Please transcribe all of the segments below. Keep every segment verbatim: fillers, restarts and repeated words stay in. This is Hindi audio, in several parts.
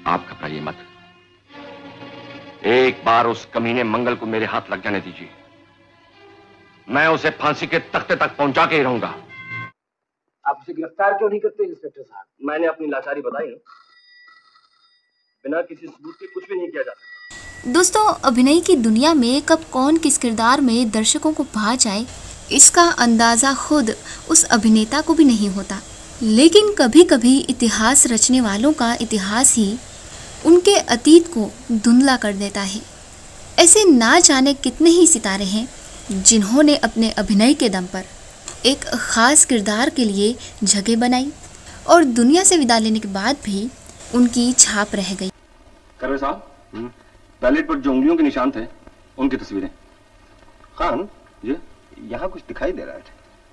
आप घबराइए मत। एक बार उस कमीने मंगल को मेरे हाथ लग जाने दीजिए, मैं उसे फांसी के तख्ते तक पहुंचा के ही रहूंगा। आप उसे गिरफ्तार क्यों नहीं करते इंस्पेक्टर साहब? मैंने अपनी लाचारी बताई ना, बिना किसी सबूत के कुछ भी नहीं किया जा सकता। दोस्तों, अभिनय की दुनिया में कब कौन किस किरदार में दर्शकों को भा जाए, इसका अंदाजा खुद उस अभिनेता को भी नहीं होता। लेकिन कभी कभी इतिहास रचने वालों का इतिहास ही उनके अतीत को धुंधला कर देता है। ऐसे ना जाने कितने ही सितारे हैं जिन्होंने अपने अभिनय के दम पर एक खास किरदार के लिए जगह बनाई और दुनिया से विदा लेने के बाद भी उनकी छाप रह गई। करवे साहब, बैलेट पर जो उंगलियों के निशान थे उनकी तस्वीरें। खान जी, यहाँ कुछ दिखाई दे रहा है।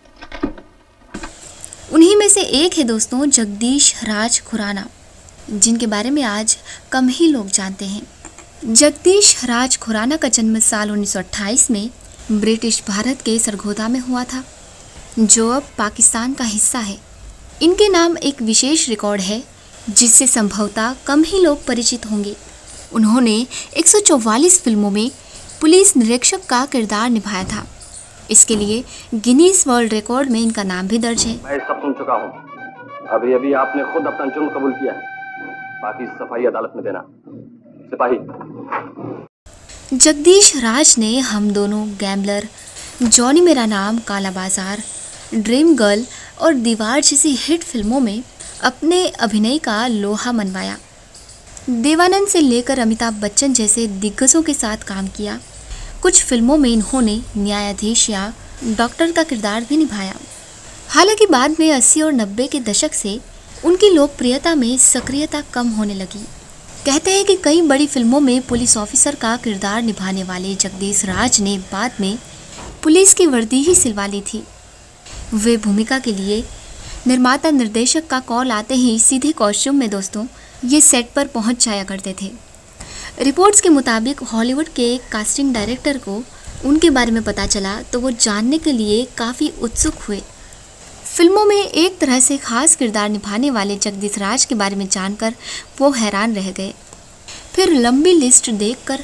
उन्हीं में से एक है दोस्तों जगदीश राज खुराना, जिनके बारे में आज कम ही लोग जानते हैं। जगदीश राज खुराना का जन्म साल उन्नीस सौ अट्ठाईस में ब्रिटिश भारत के सरगोदा में हुआ था, जो अब पाकिस्तान का हिस्सा है। इनके नाम एक विशेष रिकॉर्ड है जिससे संभवतः कम ही लोग परिचित होंगे। उन्होंने एक सौ चौवालीस फिल्मों में पुलिस निरीक्षक का किरदार निभाया था। इसके लिए गिनीज वर्ल्ड रिकॉर्ड में इनका नाम भी दर्ज है। मैं सब सुन चुका हूँ। अभी अभी आपने खुद अपना जुर्म कबूल किया है, बाकी सफाई अदालत में देना। सिपाही। जगदीश राज ने हम दोनों, गैम्बलर, जॉनी मेरा नाम, काला बाजार, ड्रीम गर्ल और दीवार जैसी हिट फिल्मों में अपने अभिनय का लोहा मनवाया। देवानंद से लेकर अमिताभ बच्चन जैसे दिग्गजों के साथ काम किया। कुछ फिल्मों में इन्होंने न्यायाधीश या डॉक्टर का किरदार भी निभाया। हालांकि बाद में अस्सी और नब्बे के दशक से उनकी लोकप्रियता में सक्रियता कम होने लगी। कहते हैं कि कई बड़ी फिल्मों में पुलिस ऑफिसर का किरदार निभाने वाले जगदीश राज ने बाद में पुलिस की वर्दी ही सिलवा ली थी। वे भूमिका के लिए निर्माता निर्देशक का कॉल आते ही सीधे कॉस्ट्यूम में दोस्तों ये सेट पर पहुंच जाया करते थे। रिपोर्ट्स के मुताबिक हॉलीवुड के कास्टिंग डायरेक्टर को उनके बारे में पता चला तो वो जानने के लिए काफ़ी उत्सुक हुए। फिल्मों में एक तरह से खास किरदार निभाने वाले जगदीश राज के बारे में जानकर वो हैरान रह गए। फिर लंबी लिस्ट देखकर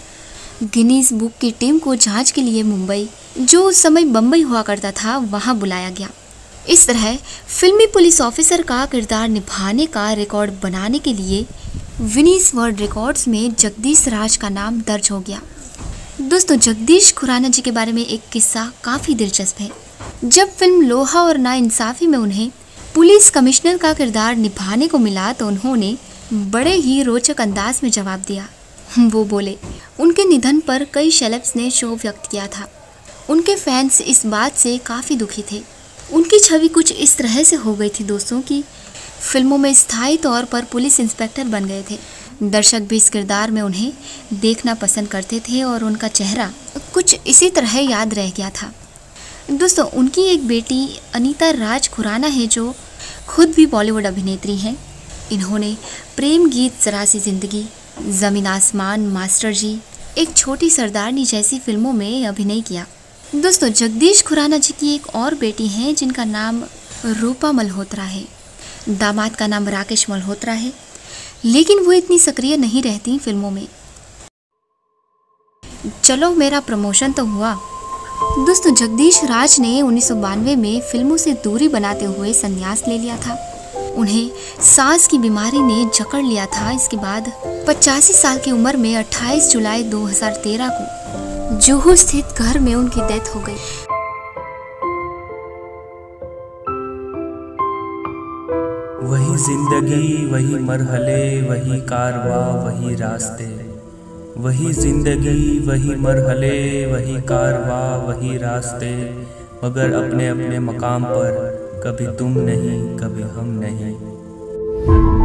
गिनीज बुक की टीम को जांच के लिए मुंबई, जो उस समय बम्बई हुआ करता था, वहां बुलाया गया। इस तरह फिल्मी पुलिस ऑफिसर का किरदार निभाने का रिकॉर्ड बनाने के लिए गिनीज वर्ल्ड रिकॉर्ड्स में जगदीश राज का नाम दर्ज हो गया। दोस्तों, जगदीश खुराना जी के बारे में एक किस्सा काफ़ी दिलचस्प है। जब फिल्म लोहा और नाइंसाफ़ी में उन्हें पुलिस कमिश्नर का किरदार निभाने को मिला तो उन्होंने बड़े ही रोचक अंदाज में जवाब दिया। वो बोले, उनके निधन पर कई सेलेब्स ने शोक व्यक्त किया था। उनके फैंस इस बात से काफ़ी दुखी थे। उनकी छवि कुछ इस तरह से हो गई थी दोस्तों की फिल्मों में स्थायी तौर पर पुलिस इंस्पेक्टर बन गए थे। दर्शक भी इस किरदार में उन्हें देखना पसंद करते थे और उनका चेहरा कुछ इसी तरह याद रह गया था। दोस्तों, उनकी एक बेटी अनीता राज खुराना है जो खुद भी बॉलीवुड अभिनेत्री हैं। इन्होंने प्रेम गीत, जरा सी जिंदगी, ज़मीन आसमान, मास्टर जी, एक छोटी सरदारनी जैसी फिल्मों में अभिनय किया। दोस्तों, जगदीश खुराना जी की एक और बेटी हैं जिनका नाम रूपा मल्होत्रा है। दामाद का नाम राकेश मल्होत्रा है, लेकिन वो इतनी सक्रिय नहीं रहती फिल्मों में। चलो, मेरा प्रमोशन तो हुआ। दोस्तों, जगदीश राज ने उन्नीस सौ बानवे में फिल्मों से दूरी बनाते हुए संन्यास ले लिया था। उन्हें सांस की बीमारी ने जकड़ लिया था। इसके बाद पचासी साल की उम्र में अट्ठाईस जुलाई दो हज़ार तेरह को जुहू स्थित घर में उनकी डेथ हो गई। वही जिंदगी, वही मरहले, वही कारवा, वही रास्ते। वही जिंदगी, वही मरहले, वही कारवा, वही रास्ते, मगर अपने अपने मकाम पर कभी तुम नहीं, कभी हम नहीं।